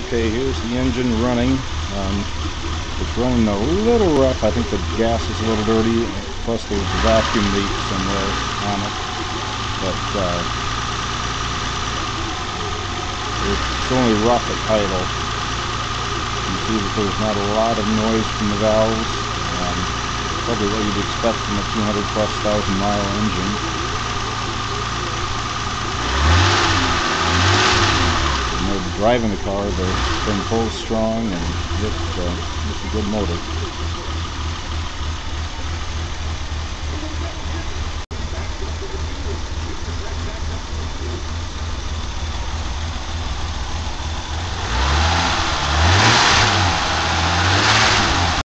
Okay, here's the engine running. It's running a little rough. I think the gas is a little dirty. Plus there's a vacuum leak somewhere on it. But it's only rough at idle. You see that there's not a lot of noise from the valves. Probably what you'd expect from a 200,000+ mile engine. Driving the car, the spring pulls strong, and it's a good motor.